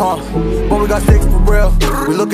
But we got sticks for real. We looking